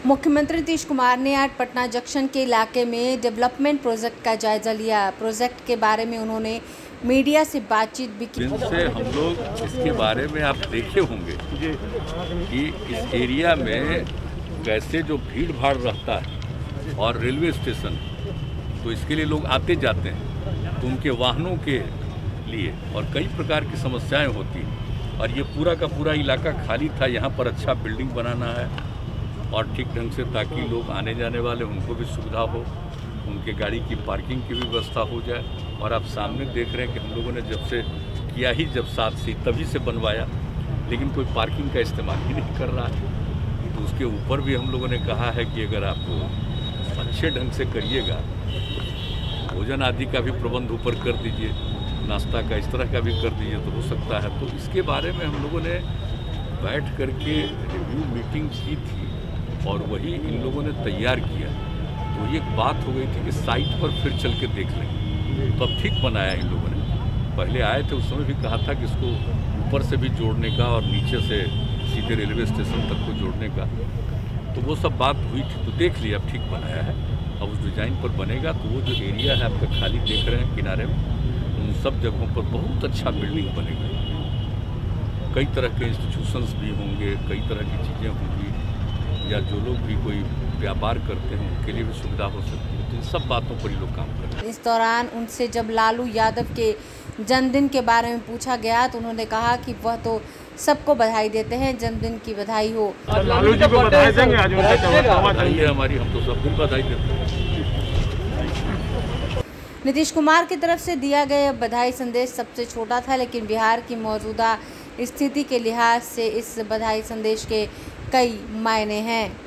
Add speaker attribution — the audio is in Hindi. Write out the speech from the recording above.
Speaker 1: मुख्यमंत्री नीतीश कुमार ने आज पटना जंक्शन के इलाके में डेवलपमेंट प्रोजेक्ट का जायजा लिया। प्रोजेक्ट के बारे में उन्होंने मीडिया से बातचीत भी की।
Speaker 2: जिनसे हम लोग इसके बारे में आप देखे होंगे कि इस एरिया में कैसे जो भीड़ भाड़ रहता है और रेलवे स्टेशन, तो इसके लिए लोग आते जाते हैं, तो उनके वाहनों के लिए और कई प्रकार की समस्याएं होती हैं। और ये पूरा का पूरा इलाका खाली था। यहाँ पर अच्छा बिल्डिंग बनाना है और ठीक ढंग से, ताकि लोग आने जाने वाले उनको भी सुविधा हो, उनके गाड़ी की पार्किंग की भी व्यवस्था हो जाए। और आप सामने देख रहे हैं कि हम लोगों ने जब से किया ही जब साथ से तभी से बनवाया, लेकिन कोई पार्किंग का इस्तेमाल ही नहीं कर रहा है। तो उसके ऊपर भी हम लोगों ने कहा है कि अगर आप अच्छे ढंग से करिएगा, भोजन आदि का भी प्रबंध ऊपर कर दीजिए, नाश्ता का इस तरह का भी कर दीजिए तो हो सकता है। तो इसके बारे में हम लोगों ने बैठ करके रिव्यू मीटिंग की थी और वही इन लोगों ने तैयार किया। तो ये बात हो गई थी कि साइट पर फिर चल के देख लेंगे। तो अब ठीक बनाया इन लोगों ने। पहले आए थे उस समय भी कहा था कि इसको ऊपर से भी जोड़ने का और नीचे से सीधे रेलवे स्टेशन तक को जोड़ने का, तो वो सब बात हुई थी। तो देख लिया, अब ठीक बनाया है। अब उस डिज़ाइन पर बनेगा तो वो जो एरिया है आपका खाली देख रहे हैं किनारे में, उन सब जगहों पर बहुत अच्छा बिल्डिंग बनेगा। कई तरह के इंस्टीट्यूशंस भी होंगे, कई तरह की चीज़ें होंगी, या जो लोग भी कोई व्यापार करते हैं उनके लिए भी सुविधा हो सकती है। तो इन सब बातों पर ही लोग काम कर रहे हैं।
Speaker 1: इस दौरान उनसे जब लालू यादव के जन्मदिन के बारे में पूछा गया तो उन्होंने कहा कि वह तो सबको बधाई देते हैं, जन्मदिन की बधाई हो।
Speaker 3: लालू जी को बधाई देंगे आज
Speaker 2: उनका हमारी, हम तो सब दिन बधाई देते हैं।
Speaker 1: नीतीश कुमार की तरफ से दिया गया बधाई संदेश सबसे छोटा था, लेकिन बिहार की मौजूदा स्थिति के लिहाज से इस बधाई संदेश के कई मायने हैं।